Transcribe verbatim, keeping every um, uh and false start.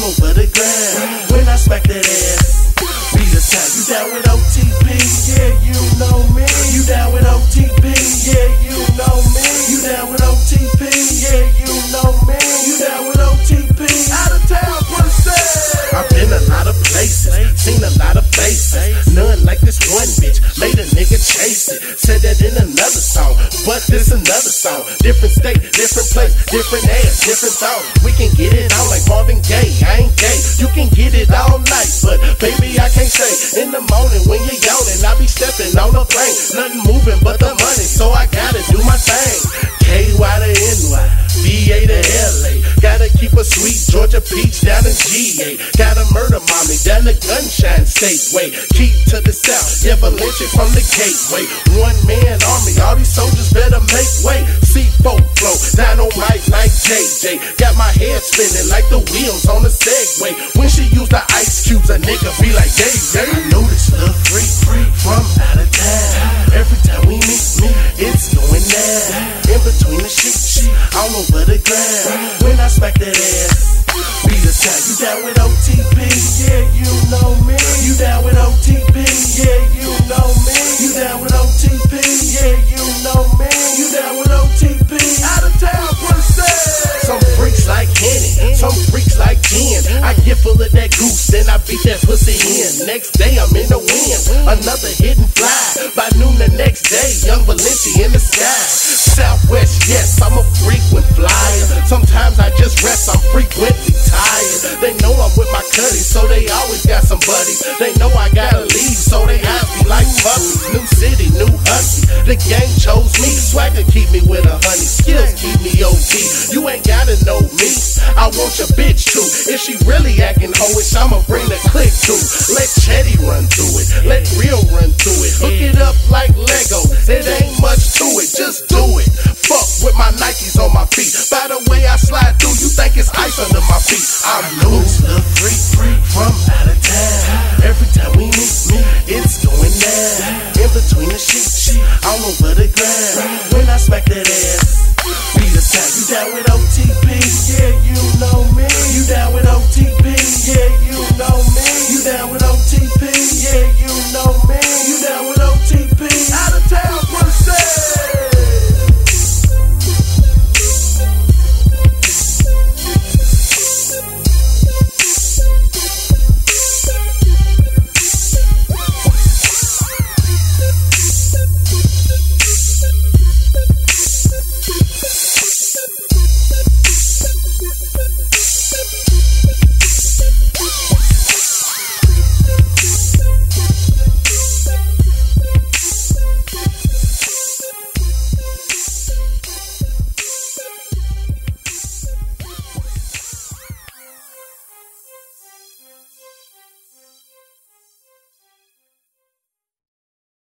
over the ground when I smack that ass. Be the time. You down with O T P? Yeah, you know me. You down with O T P? Yeah, you know me. You down with O T P? Yeah, you know me. You down with O T P? Out of town, percent. I've been a lot of places, seen a lot of faces. None like this one bitch, made a nigga chase it. Said that in another song, but this another song. Different state, different place, different ass, different song. We can get it on like Marvin Gaye. I ain't gay, you can get it all night, but baby I can't say. In the morning when you're yawning, I be stepping on the plane. Nothing moving but the money, so I gotta do my thing. K Y to N Y, B A to L A. Gotta keep a sweet Georgia peach down in G A. Gotta murder mommy down the Gunshine State way. Keep to the south, yeah, Valinchi from the gateway. One man army, all these soldiers better make way. C four flow, dynamite like J J. Got my head spinning like the wheels on a Segway. When she use the ice cubes, a nigga be like, yeah, yeah. I know this little freak, freak from out of town. Every time we meet, me, it's going down. In between the sheets, all over the ground. When I smack that ass, be the time. You down with O T P? Yeah, you know me. You down with O T P? Yeah, you know me. You down with O T P? Yeah, you know me. You down with O T P? Out of town, percent. Some freaks like Henny, some freaks like gin. I get full of that goose, then I beat that pussy in. Next day I'm in the wind, another hit and fly. By noon the next day, young Valinchi in the sky. Southwest, yes, I'm a frequent flyer. Sometimes I just rest, I'm frequently tired. They know I'm with my cuddies, so they always got some buddies. They know I gotta leave, so they eyes me like puppies. New city, new husky, the gang chose me. Swagger keep me with a honey, skills keep me O T. You ain't gotta know me, I want your bitch too. If she really acting hoish, I'ma bring the click too. Let Chetty run through it, let Real run through it. Hook it up like Lego, it ain't much to it, just do it. Fuck with my Nikes on my feet. By the way I slide through, you think it's ice under my feet. I'm loose, little freak.